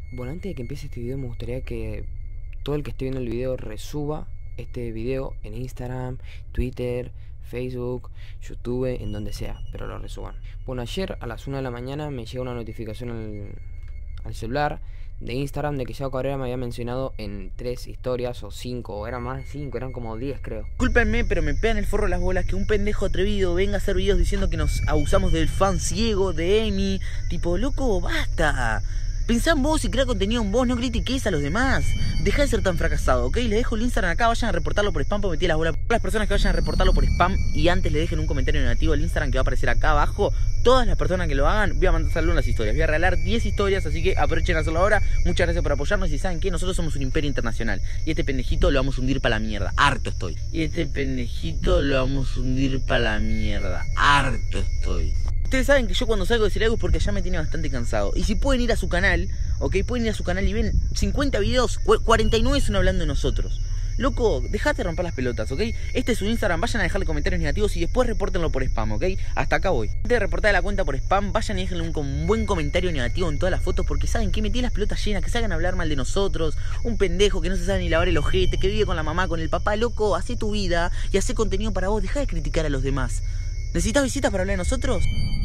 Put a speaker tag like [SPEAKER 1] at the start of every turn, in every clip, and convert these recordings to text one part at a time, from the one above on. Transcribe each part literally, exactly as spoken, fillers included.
[SPEAKER 1] Bueno, antes de que empiece este video me gustaría que todo el que esté viendo el video resuba este video en Instagram, Twitter, Facebook, YouTube, en donde sea, pero lo resuban. Bueno, ayer a las una de la mañana me llega una notificación al, al celular de Instagram de que Yao Cabrera me había mencionado en tres historias o cinco, o eran más de cinco, eran como diez creo.
[SPEAKER 2] Discúlpenme, pero me pegan el forro las bolas que un pendejo atrevido venga a hacer videos diciendo que nos abusamos del fan ciego de Amy. Tipo, loco, basta. Pensá en vos y crea contenido en vos, no critiques a los demás. Dejá de ser tan fracasado, ¿ok? Les dejo el Instagram acá, vayan a reportarlo por spam, porque metí las bolas. Las personas que vayan a reportarlo por spam y antes le dejen un comentario negativo al Instagram que va a aparecer acá abajo. Todas las personas que lo hagan, voy a mandar saludos en las historias. Voy a regalar diez historias, así que aprovechen a hacerlo ahora. Muchas gracias por apoyarnos y saben que nosotros somos un imperio internacional. Y este pendejito lo vamos a hundir para la mierda. Harto estoy. Y este pendejito lo vamos a hundir para la mierda. Harto estoy. Ustedes saben que yo cuando salgo a decir algo es porque ya me tiene bastante cansado. Y si pueden ir a su canal, ok, pueden ir a su canal y ven cincuenta videos, cuarenta y nueve son hablando de nosotros. Loco, dejate de romper las pelotas, ok. Este es su Instagram, vayan a dejarle comentarios negativos y después repórtenlo por spam, ok. Hasta acá voy. Antes de reportar la cuenta por spam, vayan y déjenle un, un buen comentario negativo en todas las fotos, porque saben que metí las pelotas llenas, que se hagan hablar mal de nosotros. Un pendejo que no se sabe ni lavar el ojete, que vive con la mamá, con el papá. Loco, hacé tu vida y hacé contenido para vos, dejá de criticar a los demás. ¿Necesitas visitas para hablar de nosotros?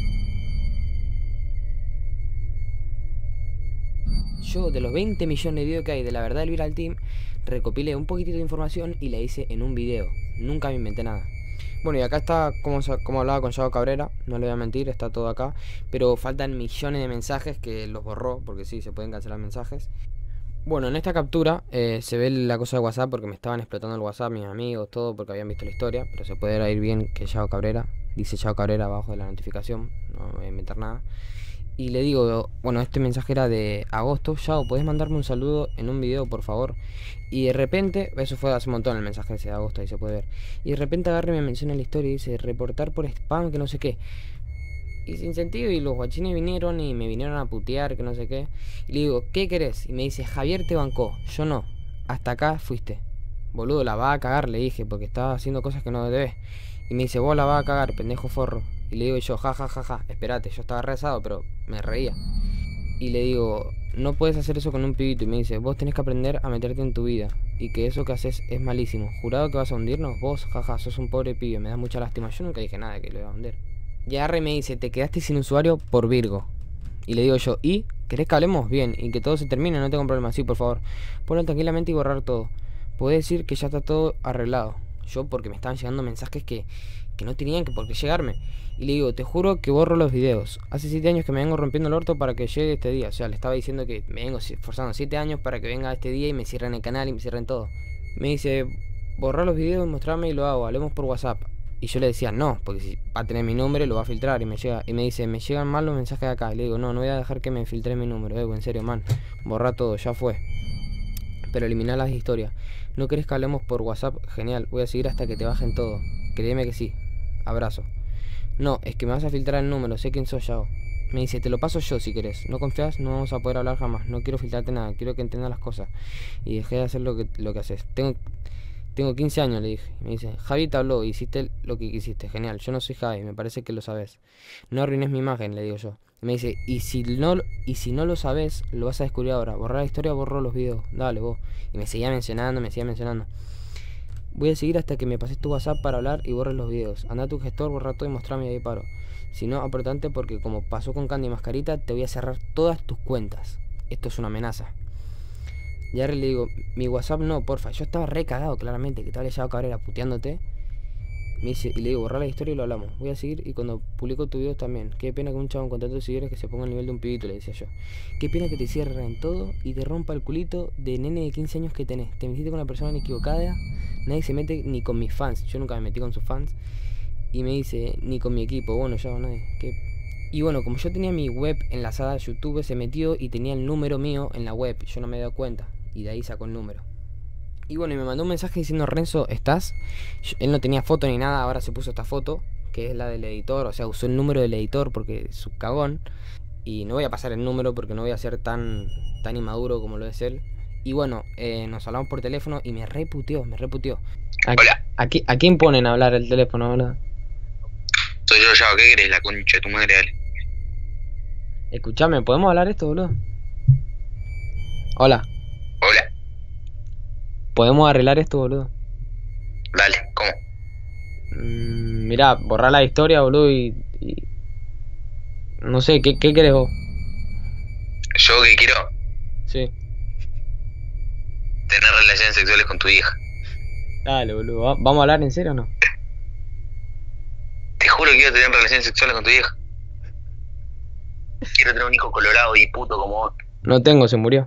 [SPEAKER 1] Yo, de los veinte millones de videos que hay de La Verdad del Viral Team, recopilé un poquitito de información y la hice en un video. Nunca me inventé nada. Bueno, y acá está como, como hablaba con Yao Cabrera, no le voy a mentir, está todo acá. Pero faltan millones de mensajes que los borró, porque sí, se pueden cancelar mensajes. Bueno, en esta captura eh, se ve la cosa de WhatsApp, porque me estaban explotando el WhatsApp, mis amigos, todo, porque habían visto la historia. Pero se puede ver bien que Yao Cabrera, dice Yao Cabrera abajo de la notificación, no me voy a inventar nada. Y le digo, bueno, este mensaje era de agosto. Yao, ¿podés mandarme un saludo en un video, por favor? Y de repente, eso fue hace un montón el mensaje ese de agosto, ahí se puede ver. Y de repente agarre y me menciona en la historia y dice, reportar por spam, que no sé qué. Y sin sentido, y los guachines vinieron y me vinieron a putear, que no sé qué. Y le digo, ¿qué querés? Y me dice, Javier te bancó, yo no. Hasta acá fuiste. Boludo, la va a cagar, le dije, porque estaba haciendo cosas que no debes. Y me dice, vos la vas a cagar, pendejo forro. Y le digo yo, ja, ja, ja, ja, espérate, yo estaba rezado, pero me reía. Y le digo, no puedes hacer eso con un pibito. Y me dice, vos tenés que aprender a meterte en tu vida. Y que eso que haces es malísimo. ¿Jurado que vas a hundirnos? Vos, jaja, sos un pobre pibe, me da mucha lástima. Yo nunca dije nada que lo iba a hundir. Y agarre me dice, te quedaste sin usuario por Virgo. Y le digo yo, ¿y? ¿Querés que hablemos? Bien, y que todo se termine, no tengo problema. Sí, por favor, ponlo tranquilamente y borrar todo. Podés decir que ya está todo arreglado. Yo porque me estaban llegando mensajes que, que no tenían que por qué llegarme. Y le digo, te juro que borro los videos. Hace siete años que me vengo rompiendo el orto para que llegue este día. O sea, le estaba diciendo que me vengo esforzando siete años para que venga este día y me cierren el canal y me cierren todo. Me dice, borrar los videos, mostrarme y lo hago, hablemos por WhatsApp. Y yo le decía, no, porque si va a tener mi número lo va a filtrar. Y me llega y me dice, me llegan mal los mensajes de acá. Y le digo, no, no voy a dejar que me filtre mi número. Eh, en serio, man, borra todo, ya fue. Pero eliminar las historias. ¿No querés que hablemos por WhatsApp? Genial, voy a seguir hasta que te bajen todo. Créeme que sí. Abrazo. No, es que me vas a filtrar el número, sé quién sos, Yao. Me dice, te lo paso yo si querés. ¿No confías? No vamos a poder hablar jamás. No quiero filtrarte nada, quiero que entiendas las cosas. Y dejé de hacer lo que, lo que haces. Tengo, tengo quince años, le dije. Y me dice, Javi te habló, hiciste lo que quisiste. Genial, yo no soy Javi, me parece que lo sabes. No arruines mi imagen, le digo yo. Y me dice, y si no, y si no lo sabes, lo vas a descubrir ahora. Borrar la historia, borro los videos. Dale, vos. Y me seguía mencionando, me seguía mencionando. Voy a seguir hasta que me pases tu WhatsApp para hablar y borres los videos. Anda a tu gestor, borra todo y mostrame y ahí paro. Si no, apretante porque como pasó con Candy Mascarita, te voy a cerrar todas tus cuentas. Esto es una amenaza. Y ahora le digo, mi WhatsApp no, porfa. Yo estaba re cagado, claramente, que te había Yao Cabrera puteándote. Me dice, y le digo, borra la historia y lo hablamos. Voy a seguir y cuando publico tus videos también. Qué pena que un chavo con tantos seguidores que se ponga al nivel de un pibito, le decía yo. Qué pena que te cierren todo y te rompa el culito de nene de quince años que tenés. Te metiste con la persona equivocada. Nadie se mete ni con mis fans. Yo nunca me metí con sus fans. Y me dice, ni con mi equipo. Bueno, ya, nadie. ¿Qué? Y bueno, como yo tenía mi web enlazada a YouTube, se metió y tenía el número mío en la web. Yo no me he dado cuenta. Y de ahí sacó el número. Y bueno, y me mandó un mensaje diciendo, Renzo, ¿estás? Yo, él no tenía foto ni nada, ahora se puso esta foto, que es la del editor. O sea, usó el número del editor porque es su cagón. Y no voy a pasar el número porque no voy a ser tan, tan inmaduro como lo es él. Y bueno, eh, nos hablamos por teléfono y me reputeó, me reputeó. ¿A,
[SPEAKER 3] Hola.
[SPEAKER 1] ¿a, qui- ¿A quién ponen a hablar el teléfono, verdad?
[SPEAKER 3] Soy yo, Yao, ¿qué querés? La concha de tu madre, dale.
[SPEAKER 1] Escuchame, ¿podemos hablar esto, boludo? Hola.
[SPEAKER 3] Hola.
[SPEAKER 1] ¿Podemos arreglar esto, boludo?
[SPEAKER 3] Dale, ¿cómo?
[SPEAKER 1] Mm, mirá, borrar la historia, boludo, y... y- No sé, ¿qué, qué querés vos?
[SPEAKER 3] Yo que quiero
[SPEAKER 1] Sí.
[SPEAKER 3] tener relaciones sexuales con tu hija.
[SPEAKER 1] Dale, boludo. ¿va- ¿Vamos a hablar en serio o no?
[SPEAKER 3] Te juro que quiero tener relaciones sexuales con tu hija. Quiero tener un hijo colorado y puto como vos.
[SPEAKER 1] No tengo, se murió.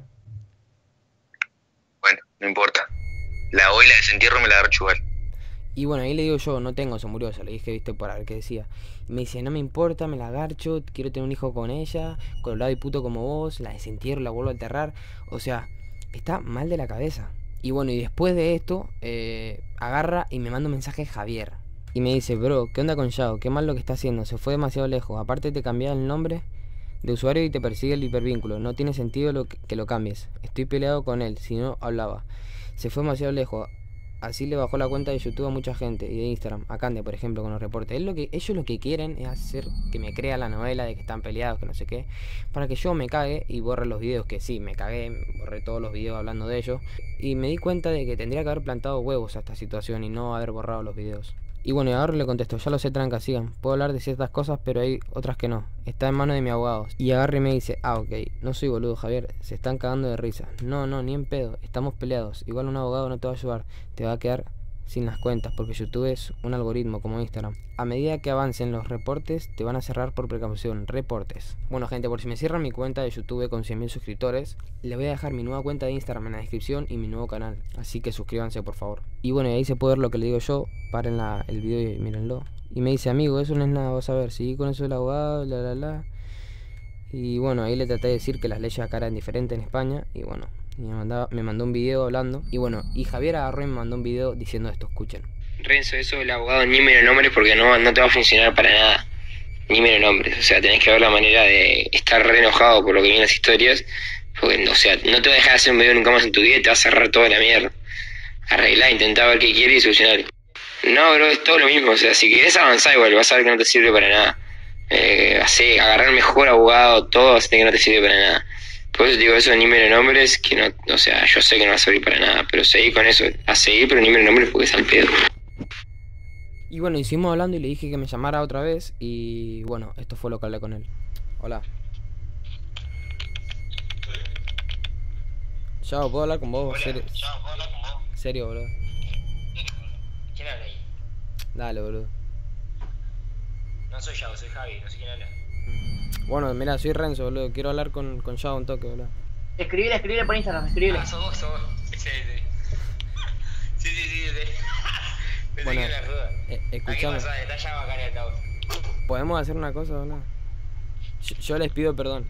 [SPEAKER 3] Bueno, no importa. La voy, la desentierro y me la agarro igual.
[SPEAKER 1] Y bueno, ahí le digo yo, no tengo, se murió, se lo dije, viste, para ver qué decía. Y me dice, no me importa, me la garcho, quiero tener un hijo con ella, colorado y puto como vos, la desentierro, la vuelvo a enterrar. O sea, está mal de la cabeza. Y bueno, y después de esto, eh, agarra y me manda un mensaje Javier. Y me dice, bro, ¿qué onda con Yao? Qué mal lo que está haciendo, se fue demasiado lejos. Aparte te cambié el nombre de usuario y te persigue el hipervínculo. No tiene sentido lo que, que lo cambies. Estoy peleado con él, si no hablaba. Se fue demasiado lejos. Así le bajó la cuenta de YouTube a mucha gente y de Instagram, a Cande, por ejemplo, con los reportes. Él lo que, ellos lo que quieren es hacer que me crea la novela de que están peleados, que no sé qué, para que yo me cague y borre los videos, que sí, me cagué, borré todos los videos hablando de ellos. Y me di cuenta de que tendría que haber plantado huevos a esta situación y no haber borrado los videos. Y bueno, y ahora le contesto, ya lo sé, tranca, sigan. Puedo hablar de ciertas cosas, pero hay otras que no. Está en manos de mi abogado. Y agarre y me dice, ah, ok, no soy boludo, Javier. Se están cagando de risa. No, no, ni en pedo. Estamos peleados. Igual un abogado no te va a ayudar. Te va a quedar sin las cuentas, porque YouTube es un algoritmo como Instagram. A medida que avancen los reportes, te van a cerrar por precaución. Reportes. Bueno, gente, por si me cierran mi cuenta de YouTube con cien mil suscriptores, les voy a dejar mi nueva cuenta de Instagram en la descripción y mi nuevo canal. Así que suscríbanse, por favor. Y bueno, y ahí se puede ver lo que le digo yo. Paren la, el video y mírenlo. Y me dice, amigo, eso no es nada, vas a ver. Seguí con eso del abogado, la, la, la. Y bueno, ahí le traté de decir que las leyes acá eran diferentes en España. Y bueno, y me, mandaba, me mandó un video hablando. Y bueno, y Javier agarró y me mandó un video diciendo esto, escuchen.
[SPEAKER 4] Renzo, eso del abogado ni me lo nombres porque no, no te va a funcionar para nada. Ni me lo nombres. O sea, tenés que ver la manera de estar re enojado por lo que vienen las historias. Porque, o sea, no te va a dejar hacer un video nunca más en tu vida y te va a cerrar toda la mierda. Arreglar, intentar ver qué quiere y solucionar. No, bro, es todo lo mismo. O sea, si querés avanzar igual, vas a ver que no te sirve para nada. Eh, así, agarrar mejor abogado, todo, vas a tener que no te sirve para nada. Por eso te digo eso, ni me lo nombres, que no, o sea, yo sé que no va a servir para nada, pero seguí con eso, a seguir, pero ni me lo nombres porque es al pedo.
[SPEAKER 1] Y bueno, hicimos hablando y le dije que me llamara otra vez. Y bueno, esto fue lo que hablé con él. Hola. Chao, ¿puedo hablar con vos?
[SPEAKER 4] Hola,
[SPEAKER 1] Serio,
[SPEAKER 4] chao, ¿puedo hablar con vos?
[SPEAKER 1] serio, boludo.
[SPEAKER 4] ¿Quién habla ahí?
[SPEAKER 1] Dale, boludo.
[SPEAKER 4] No soy Yao, soy Javi, no sé quién habla.
[SPEAKER 1] Bueno, mira, soy Renzo, boludo. Quiero hablar con, con Yao un toque, boludo.
[SPEAKER 5] Escribile, escribile por Instagram, escribile.
[SPEAKER 4] Ah, sos vos, sos vos. Sí, sí, sí. Sí, sí, sí, sí. Pensé
[SPEAKER 1] Bueno,
[SPEAKER 4] que era ruda.
[SPEAKER 1] eh,
[SPEAKER 4] ¿A qué
[SPEAKER 1] escuchame.
[SPEAKER 4] pasa? Está Yao acá en el altavoz.
[SPEAKER 1] ¿Podemos hacer una cosa, boludo? Yo, yo les pido perdón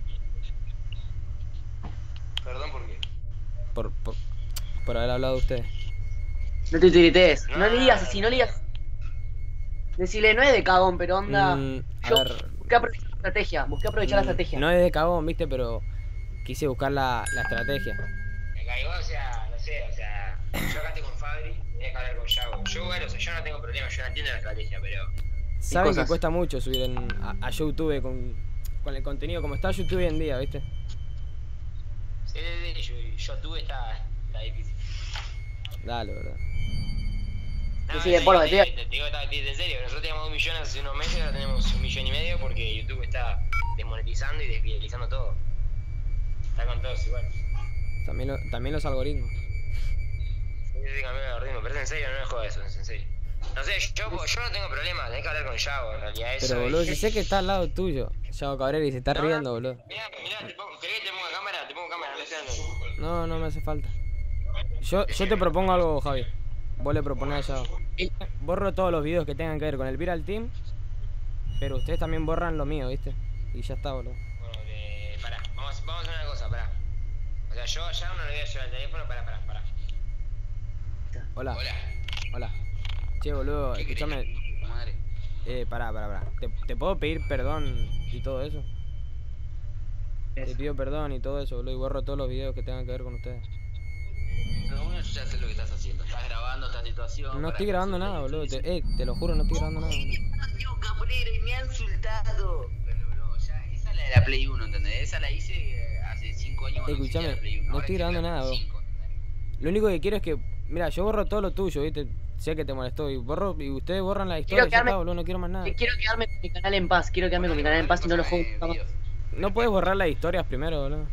[SPEAKER 4] Perdón, ¿por qué?
[SPEAKER 1] por, por, por haber hablado de ustedes.
[SPEAKER 5] No te tirites, no,
[SPEAKER 4] No.
[SPEAKER 5] le digas así, no le digas. Decirle, no es de cagón, pero onda.
[SPEAKER 1] Mm, a
[SPEAKER 5] yo
[SPEAKER 1] ver,
[SPEAKER 5] busqué aprovechar la estrategia, busqué aprovechar la
[SPEAKER 1] mm,
[SPEAKER 5] estrategia.
[SPEAKER 1] no es de cagón, viste, pero quise buscar la, la estrategia.
[SPEAKER 4] Me caigo, o sea, no sé, o sea, yo acá estoy con Fabri, tenía que hablar con Yao. Yo, bueno, o sea, yo no tengo problema, yo no entiendo la estrategia, pero...
[SPEAKER 1] Saben que
[SPEAKER 5] cosas.
[SPEAKER 1] cuesta mucho subir en, a, a YouTube con, con el contenido como está YouTube hoy en día, viste.
[SPEAKER 4] Sí, sí, sí, yo, YouTube está, está difícil.
[SPEAKER 1] Dale, boludo.
[SPEAKER 4] No,
[SPEAKER 5] Sí,
[SPEAKER 4] te,
[SPEAKER 5] de porro,
[SPEAKER 4] te,
[SPEAKER 5] te-
[SPEAKER 4] te, te digo, está- en serio, nosotros teníamos un millón hace unos meses, ahora tenemos un millón y medio porque YouTube está desmonetizando y desviralizando todo. Está con todos igual.
[SPEAKER 1] También, lo- también los algoritmos.
[SPEAKER 4] Sí, sí, cambió el ritmo, pero es en serio, no me jodas eso, es en serio. No sé, yo, yo no tengo problema, tenés que hablar con Yao, en realidad eso.
[SPEAKER 1] Pero boludo,
[SPEAKER 4] es-
[SPEAKER 1] si sé que está al lado tuyo, Yao Cabrera, y se está
[SPEAKER 4] No,
[SPEAKER 1] riendo, boludo.
[SPEAKER 4] Mirá, mirá, te pongo, ¿querés que te ponga cámara? Te pongo cámara, no sé dónde.
[SPEAKER 1] No, no me hace falta. Yo, yo te propongo algo, Javi. Vos le proponés a Yao. Borro todos los videos que tengan que ver con el Viral Team, pero ustedes también borran lo mío, ¿viste? Y ya está, boludo.
[SPEAKER 4] Bueno, eh, pará, vamos, vamos a hacer una cosa, pará. O sea, yo ya no le voy a llevar el teléfono, pará, pará, pará.
[SPEAKER 1] Hola.
[SPEAKER 4] Hola.
[SPEAKER 1] Hola. Che, boludo,
[SPEAKER 4] ¿Qué querés?
[SPEAKER 1] escúchame.
[SPEAKER 4] Madre.
[SPEAKER 1] Eh, pará, pará, pará. ¿Te, ¿Te puedo pedir perdón y todo eso? Te pido perdón y todo eso, boludo, y borro todos los videos que tengan que ver con ustedes.
[SPEAKER 6] Pero uno ya sé lo que estás haciendo. Estás grabando esta situación.
[SPEAKER 1] No
[SPEAKER 6] para
[SPEAKER 1] estoy
[SPEAKER 6] que
[SPEAKER 1] grabando
[SPEAKER 6] se
[SPEAKER 1] nada,
[SPEAKER 6] te
[SPEAKER 1] boludo.
[SPEAKER 6] utilice.
[SPEAKER 1] Te, eh, te lo juro, no estoy grabando nada, boludo.
[SPEAKER 6] Cabrera y me ha insultado. Pero bro, ya, esa es la de la Play uno, ¿entendés? Esa la hice eh, hace cinco años. cuando
[SPEAKER 1] Escuchame,
[SPEAKER 6] existía la Play uno.
[SPEAKER 1] no
[SPEAKER 6] Ahora
[SPEAKER 1] estoy
[SPEAKER 6] existe
[SPEAKER 1] grabando
[SPEAKER 6] la
[SPEAKER 1] nada,
[SPEAKER 6] Play
[SPEAKER 1] vos.
[SPEAKER 6] cinco, ¿entendés?
[SPEAKER 1] Lo único que quiero es que, mira, yo borro todo lo tuyo, ¿viste? Sé que te molestó y borro y ustedes borran la historia,
[SPEAKER 5] Quiero
[SPEAKER 1] ya
[SPEAKER 5] quedarme-
[SPEAKER 1] está, boludo, no quiero más nada.
[SPEAKER 5] Quiero quedarme con mi canal en paz, quiero quedarme con mi canal en paz y no lo juego nunca más.
[SPEAKER 1] No puedes borrar las historias primero, boludo.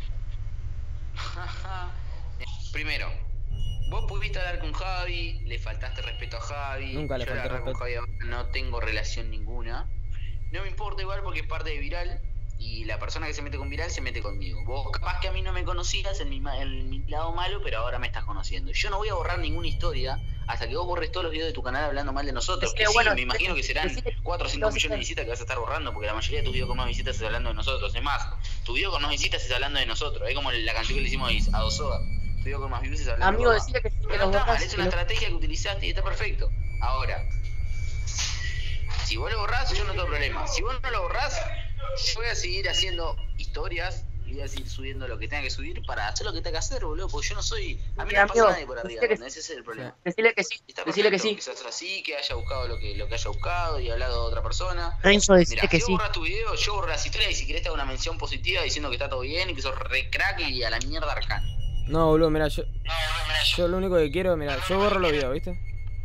[SPEAKER 6] Primero, vos pudiste hablar con Javi, le faltaste respeto a Javi.
[SPEAKER 1] Nunca le
[SPEAKER 6] Yo la
[SPEAKER 1] falté
[SPEAKER 6] verdad con Javi ahora no tengo relación ninguna. No me importa igual porque es parte de Viral y la persona que se mete con Viral se mete conmigo. Vos capaz que a mí no me conocías en mi, ma- en mi lado malo, pero ahora me estás conociendo. Yo no voy a borrar ninguna historia hasta que vos borres todos los videos de tu canal hablando mal de nosotros.
[SPEAKER 5] Es
[SPEAKER 6] Que
[SPEAKER 5] que
[SPEAKER 6] sí,
[SPEAKER 5] bueno,
[SPEAKER 6] me imagino que serán
[SPEAKER 5] decile-
[SPEAKER 6] cuatro o cinco
[SPEAKER 5] entonces,
[SPEAKER 6] millones de visitas que vas a estar borrando porque la mayoría de tus videos con más visitas es hablando de nosotros. Es más, tu video con más visitas es hablando de nosotros. Es como la canción que le hicimos a Dosoda. Tu video con más views es hablando
[SPEAKER 5] Amigo,
[SPEAKER 6] de nosotros.
[SPEAKER 5] decile que sí, que
[SPEAKER 6] Pero
[SPEAKER 5] los
[SPEAKER 6] no está mal,
[SPEAKER 5] borras,
[SPEAKER 6] es
[SPEAKER 5] que
[SPEAKER 6] una
[SPEAKER 5] lo-
[SPEAKER 6] estrategia que utilizaste y está perfecto. Ahora, si vos lo borrás, yo no tengo problema. Si vos no lo borrás, yo voy a seguir haciendo historias y voy a seguir subiendo lo que tenga que subir para hacer lo que tenga que hacer, boludo. Porque yo no soy. A mí
[SPEAKER 5] Sí,
[SPEAKER 6] no me pasa
[SPEAKER 5] amigo,
[SPEAKER 6] nadie por arriba,
[SPEAKER 5] decile que
[SPEAKER 6] ¿entendés? Ese es el problema.
[SPEAKER 5] Decile que sí,
[SPEAKER 6] Está
[SPEAKER 5] decile que
[SPEAKER 6] perfecto,
[SPEAKER 5] sí.
[SPEAKER 6] que seas así, que haya buscado lo que, lo que haya buscado y hablado de otra persona.
[SPEAKER 5] Renzo, decile
[SPEAKER 6] Mirá,
[SPEAKER 5] que
[SPEAKER 6] si
[SPEAKER 5] sí.
[SPEAKER 6] vos borras tu video, yo borro las historias y si querés te hago una mención positiva diciendo que está todo bien y que sos re crack y a la mierda arcano.
[SPEAKER 1] No, boludo, mira, yo, yo lo único que quiero, mira, yo borro los videos, ¿viste?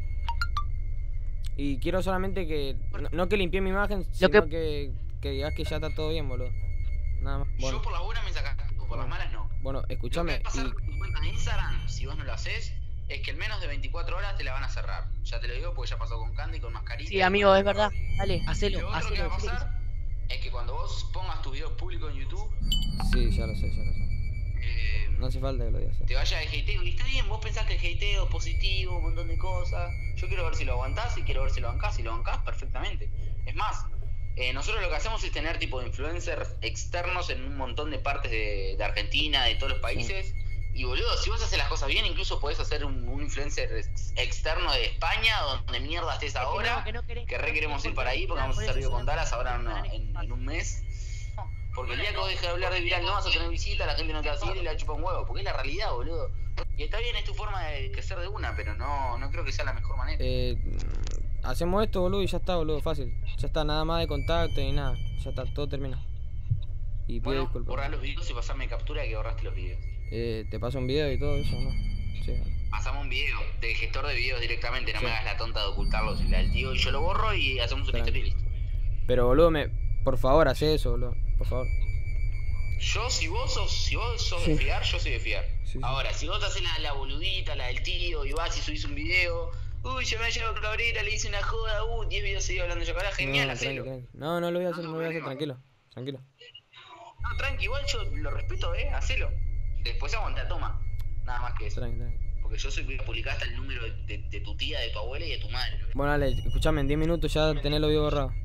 [SPEAKER 1] Y quiero solamente que, no, no que limpie mi imagen, sino
[SPEAKER 5] que-
[SPEAKER 1] que, que digas que ya está todo bien, boludo. Nada más. Bueno,
[SPEAKER 6] Yo por las buenas me sacas, por las malas no.
[SPEAKER 1] bueno,
[SPEAKER 6] Lo que
[SPEAKER 1] escúchame,
[SPEAKER 6] va a pasar
[SPEAKER 1] y
[SPEAKER 6] con tu cuenta de Instagram, si vos no lo haces, es que en menos de veinticuatro horas te la van a cerrar. Ya te lo digo porque ya pasó con Candy, con Mascarita.
[SPEAKER 5] Sí,
[SPEAKER 6] y
[SPEAKER 5] amigo,
[SPEAKER 6] con-
[SPEAKER 5] es verdad. Dale,
[SPEAKER 6] Y
[SPEAKER 5] hacelo,
[SPEAKER 6] lo otro que
[SPEAKER 5] hacelo.
[SPEAKER 6] va a
[SPEAKER 5] decile que
[SPEAKER 6] pasar es que cuando vos pongas tus videos públicos en YouTube,
[SPEAKER 1] sí, ya lo sé, ya lo sé.
[SPEAKER 6] eh,
[SPEAKER 1] No hace falta que lo digas.
[SPEAKER 6] te vaya de hateo. Y está bien, vos pensás que el hateo es positivo, un montón de cosas. Yo quiero ver si lo aguantás y quiero ver si lo bancás. Si lo bancás, perfectamente. Es más, eh, nosotros lo que hacemos es tener tipo de influencers externos en un montón de partes de, de Argentina, de todos los países. Y boludo, si vos haces las cosas bien, incluso podés hacer un, un influencer ex- externo de España, donde mierda estés
[SPEAKER 5] que
[SPEAKER 6] ahora.
[SPEAKER 5] no, que no querés-
[SPEAKER 6] Que re
[SPEAKER 5] no
[SPEAKER 6] queremos
[SPEAKER 5] querés
[SPEAKER 6] ir para ahí porque vamos a hacer video con Dallas ahora en, una- en- en un mes. Porque el día que vos dejes de hablar de Viral no vas a tener visita, la gente no te va a seguir y le va a chupar un huevo. Porque es la realidad, boludo. Y está bien, es tu forma de crecer de una, pero no, no creo que sea la mejor manera.
[SPEAKER 1] Eh, hacemos esto, boludo, y ya está, boludo, fácil. Ya está, nada más de contacto ni nada. Ya está, todo termina. Y pido
[SPEAKER 6] Bueno,
[SPEAKER 1] disculpas.
[SPEAKER 6] borrar los videos y pasarme captura de que borraste los videos.
[SPEAKER 1] Eh, te paso un video y todo eso, ¿no? Sí, dale.
[SPEAKER 6] Pasame un video del gestor de videos directamente, no
[SPEAKER 1] Sí.
[SPEAKER 6] me hagas la tonta de ocultarlos y la del tío y yo lo borro y hacemos una
[SPEAKER 1] Tranqui.
[SPEAKER 6] historia y listo.
[SPEAKER 1] Pero, boludo, me, por favor, haz eso, boludo. Por favor.
[SPEAKER 6] Yo, si vos sos, si vos sos de
[SPEAKER 1] Sí.
[SPEAKER 6] fiar, yo soy de fiar.
[SPEAKER 1] Sí, sí.
[SPEAKER 6] Ahora, si vos te haces la, la boludita, la del tío, y vas y subís un video, uy, yo me llevo Cabrera, le hice una joda, uh, diez videos seguidos hablando de Yacará, genial,
[SPEAKER 1] no,
[SPEAKER 6] hacelo.
[SPEAKER 1] tranqui, tranqui. No, no lo voy a hacer, no
[SPEAKER 6] No,
[SPEAKER 1] lo voy a hacer,
[SPEAKER 6] problema.
[SPEAKER 1] tranquilo. Tranquilo.
[SPEAKER 6] No, tranqui, igual yo lo respeto, eh, hacelo. Después aguanta, toma. Nada más que eso.
[SPEAKER 1] Tranqui, tranqui.
[SPEAKER 6] Porque yo soy que publicar hasta el número de, de, de tu tía, de tu abuela y de tu madre.
[SPEAKER 1] Bueno, dale, escuchame, en diez minutos ya tenés los videos borrados.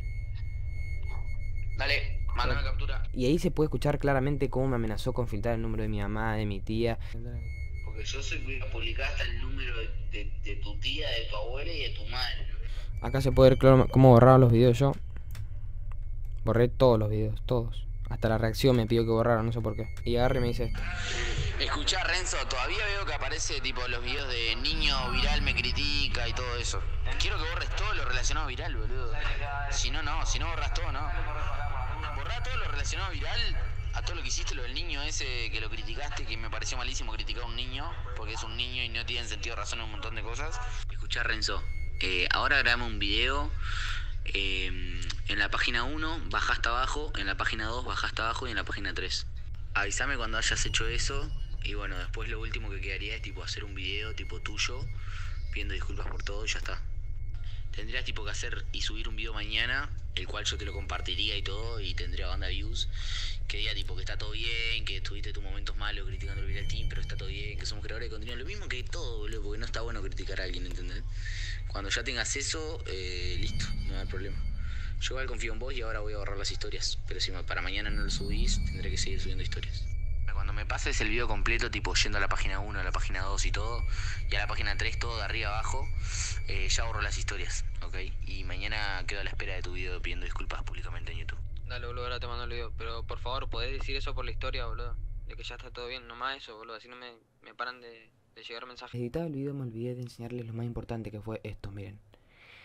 [SPEAKER 6] Dale, mándame captura.
[SPEAKER 1] Y ahí se puede escuchar claramente cómo me amenazó con filtrar el número de mi mamá, de mi tía.
[SPEAKER 6] Porque yo soy que publicar hasta el número de, de, de tu tía, de tu abuela y de tu madre.
[SPEAKER 1] Acá se puede ver claro cómo borraba los videos yo. Borré todos los videos, todos. Hasta la reacción me pidió que borrara, no sé por qué. Y agarre y me dice esto.
[SPEAKER 6] Escuchá, Renzo, todavía veo que aparece tipo los videos de niño viral me critica y todo eso. Quiero que borres todo lo relacionado a viral, boludo. Si no, no, si no borras todo, no. Borrá todo lo relacionado a viral, a todo lo que hiciste, lo del niño ese que lo criticaste, que me pareció malísimo criticar a un niño, porque es un niño y no tiene sentido razón en un montón de cosas. Escuchá, Renzo, eh, ahora grabame un video. Eh, en la página uno, bajá hasta abajo, en la página dos, bajá hasta abajo y en la página tres. Avísame cuando hayas hecho eso. Y bueno, después lo último que quedaría es tipo hacer un video tipo tuyo, pidiendo disculpas por todo y ya está. Tendrías tipo que hacer y subir un video mañana, el cual yo te lo compartiría y todo, y tendría banda views, que diga tipo que está todo bien, que tuviste tus momentos malos criticando el Viral Team, pero está todo bien, que somos creadores de contenido, lo mismo que todo, boludo, porque no está bueno criticar a alguien, ¿entendés? Cuando ya tengas eso, eh, listo, no hay problema. Yo igual confío en vos y ahora voy a borrar las historias, pero si para mañana no lo subís, tendré que seguir subiendo historias. Cuando me pases el video completo, tipo yendo a la página uno, a la página dos y todo, y a la página tres, todo de arriba abajo, eh, ya borro las historias, ¿ok? Y mañana quedo a la espera de tu video pidiendo disculpas públicamente en YouTube.
[SPEAKER 1] Dale, boludo, ahora te mando el video. Pero por favor, ¿podés decir eso por la historia, boludo? De que ya está todo bien, nomás eso, boludo. Así no me, me paran de, de llegar mensajes. Editaba el video, me olvidé de enseñarles lo más importante que fue esto, miren.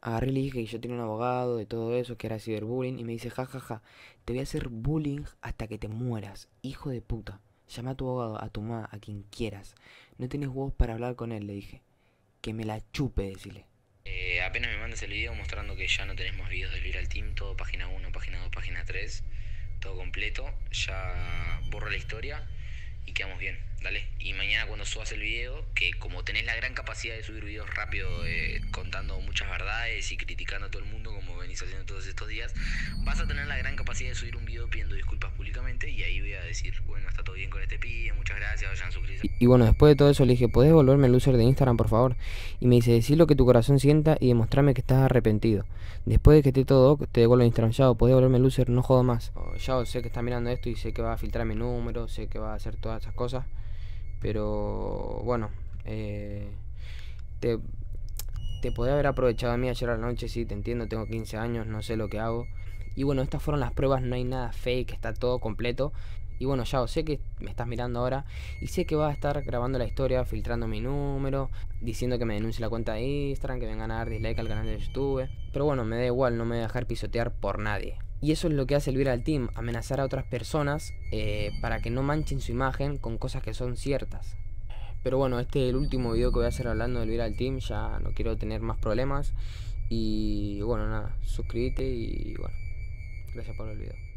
[SPEAKER 1] Agarré y le dije que yo tenía un abogado de todo eso, que era ciberbullying, y me dice, ja, ja, ja, te voy a hacer bullying hasta que te mueras, hijo de puta. Llama a tu abogado, a tu mamá, a quien quieras. No tienes huevos para hablar con él, le dije. Que me la chupe, decile.
[SPEAKER 6] Eh, apenas me mandas el video mostrando que ya no tenés más videos del Viral Team, todo página uno, página dos, página tres, todo completo, ya borro la historia y quedamos bien, dale. Y mañana cuando subas el video, que como tenés la gran capacidad de subir videos rápido, eh, contando muchas verdades y criticando a todo el mundo como venís haciendo todos estos días, vas a tener la gran capacidad de subir un video pidiendo disculpas públicamente y ahí voy a decir, bueno, está todo bien con este pibe, muchas gracias, vayan a suscribirse.
[SPEAKER 1] Y, y bueno, después de todo eso le dije, ¿podés volverme el user de Instagram, por favor? Y me dice, decí lo que tu corazón sienta y demostrarme que estás arrepentido. Después de que esté todo, te devuelvo el Instagram. Yao, podés volverme el user, no jodo más. Yao, sé que está mirando esto y sé que va a filtrar mi número, sé que va a hacer todas esas cosas. Pero bueno, eh, te, te podés haber aprovechado de mí ayer a la noche, sí, te entiendo, tengo quince años, no sé lo que hago. Y bueno, estas fueron las pruebas, no hay nada fake, está todo completo. Y bueno, ya sé que me estás mirando ahora y sé que vas a estar grabando la historia, filtrando mi número, diciendo que me denuncie la cuenta de Instagram, que vengan a dar dislike al canal de YouTube. Pero bueno, me da igual, no me voy a dejar pisotear por nadie. Y eso es lo que hace el Viral Team, amenazar a otras personas eh, para que no manchen su imagen con cosas que son ciertas. Pero bueno, este es el último video que voy a hacer hablando del Viral Team, ya no quiero tener más problemas. Y bueno, nada, suscríbete y bueno, gracias por el video.